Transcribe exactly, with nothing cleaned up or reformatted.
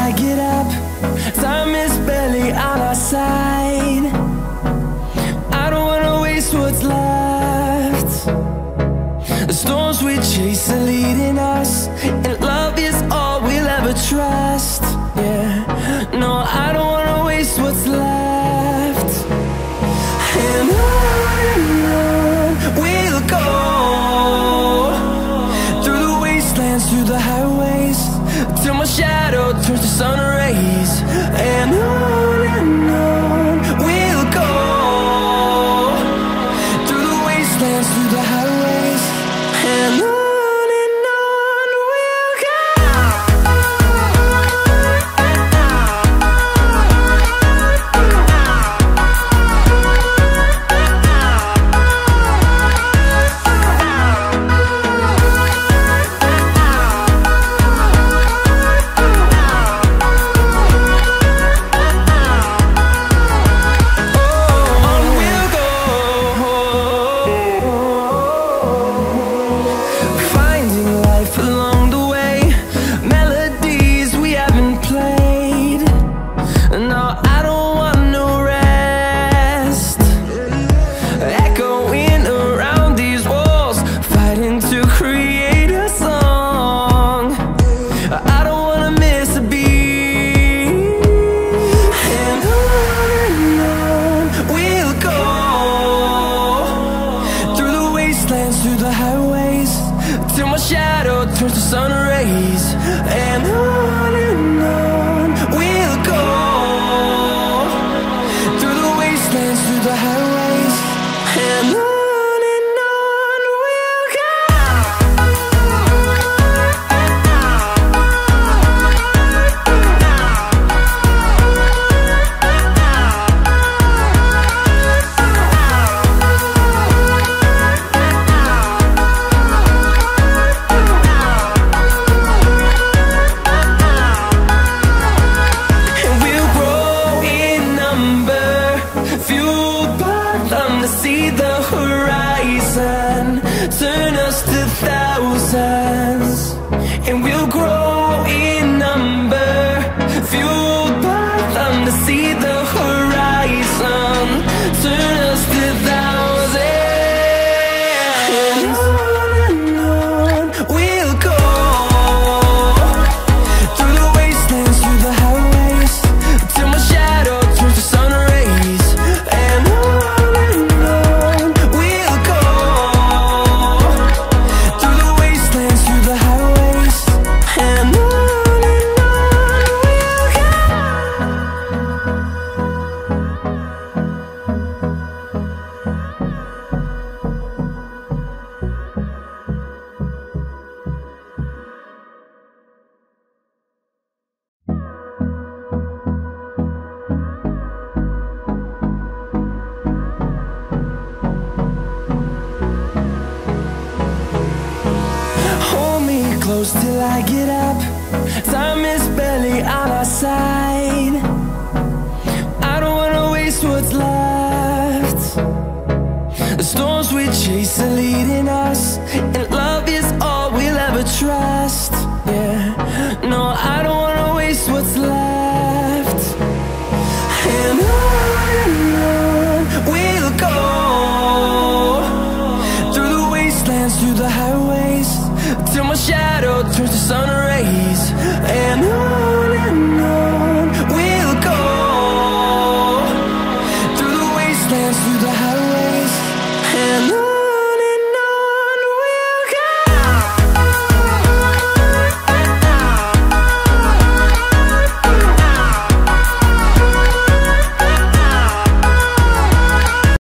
I get up. Time is barely on our side. I don't wanna waste what's left. The storms we chase are leading us, and love is all we'll ever trust. Yeah, no, I don't wanna waste what's left. And on and on we'll go, through the wastelands, through the highways, till my shadow turns to sun rays. And on and on we'll go, through the wastelands, through the highways, and on. Till I get up, time is barely on our side. I don't wanna waste what's left. The storms we chase are leading us, and